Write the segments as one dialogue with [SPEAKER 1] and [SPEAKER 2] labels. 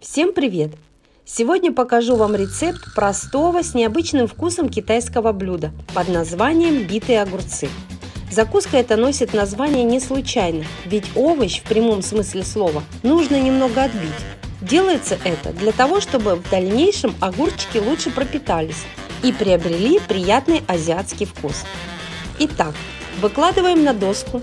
[SPEAKER 1] Всем привет! Сегодня покажу вам рецепт простого с необычным вкусом китайского блюда под названием битые огурцы. Закуска эта носит название не случайно, ведь овощ в прямом смысле слова нужно немного отбить. Делается это для того, чтобы в дальнейшем огурчики лучше пропитались и приобрели приятный азиатский вкус. Итак, выкладываем на доску.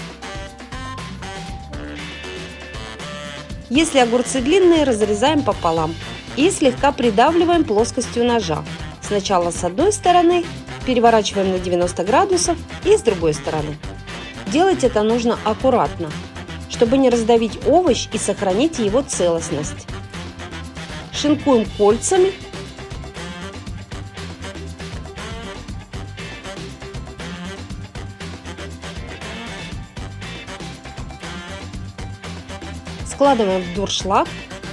[SPEAKER 1] Если огурцы длинные, разрезаем пополам и слегка придавливаем плоскостью ножа. Сначала с одной стороны, переворачиваем на 90 градусов и с другой стороны. Делать это нужно аккуратно, чтобы не раздавить овощ и сохранить его целостность. Шинкуем кольцами. Складываем в дуршлаг.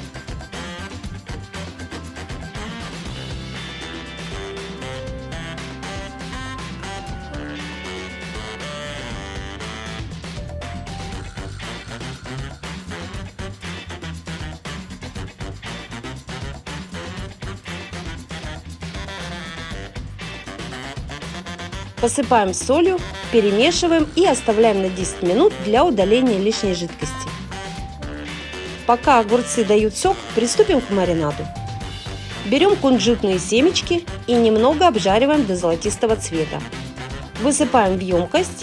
[SPEAKER 1] Посыпаем солью, перемешиваем и оставляем на 10 минут для удаления лишней жидкости. Пока огурцы дают сок, приступим к маринаду. Берем кунжутные семечки и немного обжариваем до золотистого цвета. Высыпаем в емкость.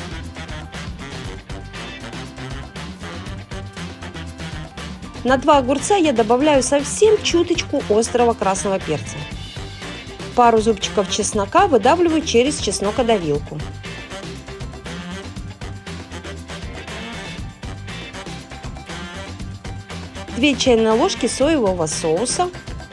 [SPEAKER 1] На 2 огурца я добавляю совсем чуточку острого красного перца. Пару зубчиков чеснока выдавливаю через чеснокодавилку. Две чайные ложки соевого соуса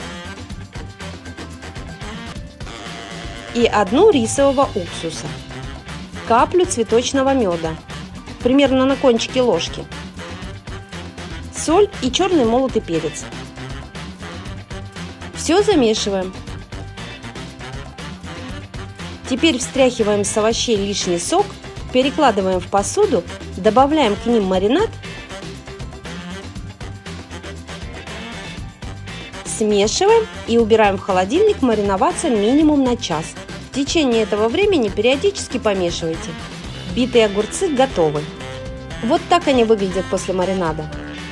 [SPEAKER 1] и 1 рисового уксуса, каплю цветочного меда, примерно на кончике ложки, соль и черный молотый перец. Все замешиваем. Теперь встряхиваем с овощей лишний сок, перекладываем в посуду, добавляем к ним маринад, смешиваем и убираем в холодильник мариноваться минимум на час. В течение этого времени периодически помешивайте. Битые огурцы готовы. Вот так они выглядят после маринада.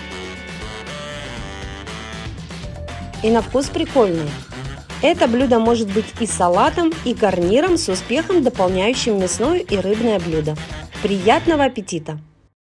[SPEAKER 1] И на вкус прикольные. Это блюдо может быть и салатом, и гарниром с успехом дополняющим мясное и рыбное блюдо. Приятного аппетита!